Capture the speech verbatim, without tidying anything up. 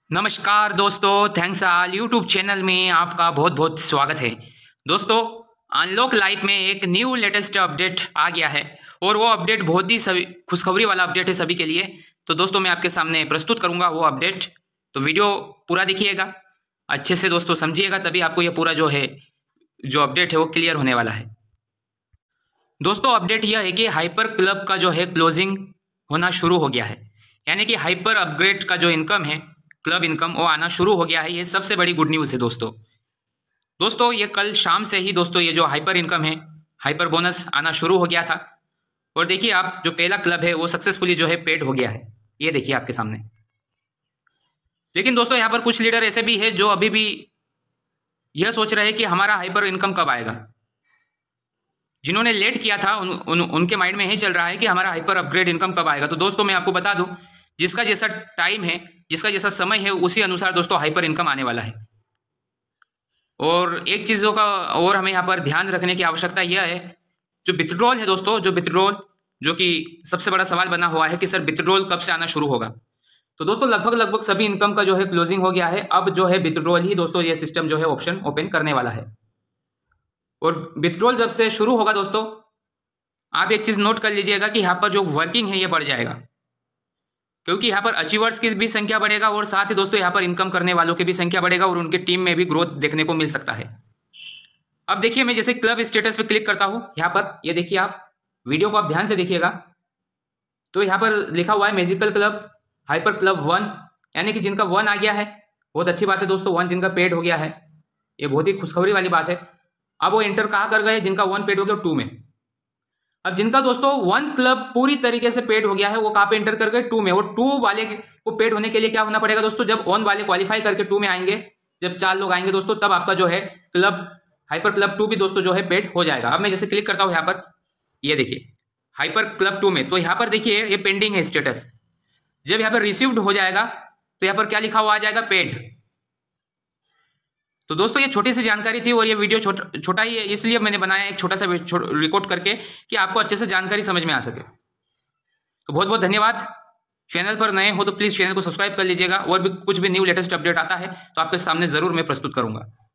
नमस्कार दोस्तों, thanks all YouTube channel में आपका बहुत बहुत स्वागत है। दोस्तों, अनलॉक लाइफ में एक न्यू लेटेस्ट अपडेट आ गया है और वो अपडेट बहुत ही सभी खुशखबरी वाला अपडेट है सभी के लिए। तो दोस्तों, मैं आपके सामने प्रस्तुत करूंगा वो अपडेट। तो वीडियो पूरा देखिएगा, अच्छे से दोस्तों समझिएगा, तभी आपको ये पूरा जो है जो अपडेट है वो क्लियर होने वाला है। दोस्तों, अपडेट यह है कि हाइपर क्लब का जो है क्लोजिंग होना शुरू हो गया है, यानी कि हाइपर अपग्रेड का जो इनकम है, क्लब इनकम, वो आना शुरू हो गया है। ये सबसे बड़ी गुड न्यूज़ है दोस्तों। दोस्तों, ये कल शाम से ही दोस्तों ये जो हाइपर इनकम है, हाइपर बोनस आना शुरू हो गया था। और देखिए आप, जो पहला क्लब है वो सक्सेसफुली जो है पेड हो गया है। ये देखिए आपके सामने। लेकिन दोस्तों, यहाँ पर कुछ लीडर ऐसे भी है जो अभी भी यह सोच रहे हैं कि हमारा हाइपर इनकम कब आएगा। जिन्होंने लेट किया था उन, उन, उनके माइंड में यही चल रहा है कि हमारा हाइपर अपग्रेड इनकम कब आएगा। तो दोस्तों, मैं आपको बता दूं, जिसका जैसा टाइम है, जिसका जैसा समय है, उसी अनुसार दोस्तों हाइपर इनकम आने वाला है। और एक चीज़ों का और हमें यहाँ पर ध्यान रखने की आवश्यकता यह है, जो विथड्रॉल है दोस्तों, जो विथड्रॉल जो कि सबसे बड़ा सवाल बना हुआ है कि सर विथड्रॉल कब से आना शुरू होगा। तो दोस्तों, लगभग लगभग सभी इनकम का जो है क्लोजिंग हो गया है। अब जो है विथड्रॉल ही दोस्तों ये सिस्टम जो है ऑप्शन ओपन करने वाला है। और विथड्रॉल जब से शुरू होगा दोस्तों, आप एक चीज़ नोट कर लीजिएगा कि यहाँ पर जो वर्किंग है ये बढ़ जाएगा, क्योंकि यहाँ पर अचीवर्स की भी संख्या बढ़ेगा और साथ ही दोस्तों यहाँ पर इनकम करने वालों की भी संख्या बढ़ेगा और उनके टीम में भी ग्रोथ देखने को मिल सकता है। अब देखिए, मैं जैसे क्लब स्टेटस पे क्लिक करता हूँ, यहाँ पर ये देखिए, आप वीडियो को आप ध्यान से देखिएगा। तो यहाँ पर लिखा हुआ है magical club hyper club one, यानी कि जिनका वन आ गया है, बहुत अच्छी बात है दोस्तों। वन जिनका पेड हो गया है, ये बहुत ही खुशखबरी वाली बात है। अब वो एंटर कहाँ कर गए, जिनका वन पेड हो गया टू में। अब जिनका दोस्तों वन क्लब पूरी तरीके से पेड हो गया है, वो कहाँ पे एंटर कर गए, टू में। और टू वाले को पेड होने के लिए क्या होना पड़ेगा दोस्तों, जब वन वाले क्वालिफाई करके टू में आएंगे, जब चार लोग आएंगे दोस्तों, तब आपका जो है क्लब हाइपर क्लब टू भी दोस्तों जो है पेड हो जाएगा। अब मैं जैसे क्लिक करता हूँ यहाँ पर, ये देखिए हाइपर क्लब टू में, तो यहाँ पर देखिए ये पेंडिंग है स्टेटस। जब यहाँ पर रिसीव्ड हो जाएगा तो यहाँ पर क्या लिखा हुआ आ जाएगा, पेड। तो दोस्तों, ये छोटी सी जानकारी थी और ये वीडियो छोटा छोटा ही है, इसलिए मैंने बनाया एक छोटा सा रिकॉर्ड करके कि आपको अच्छे से जानकारी समझ में आ सके। तो बहुत बहुत धन्यवाद। चैनल पर नए हो तो प्लीज़ चैनल को सब्सक्राइब कर लीजिएगा, और भी कुछ भी न्यू लेटेस्ट अपडेट आता है तो आपके सामने ज़रूर मैं प्रस्तुत करूंगा।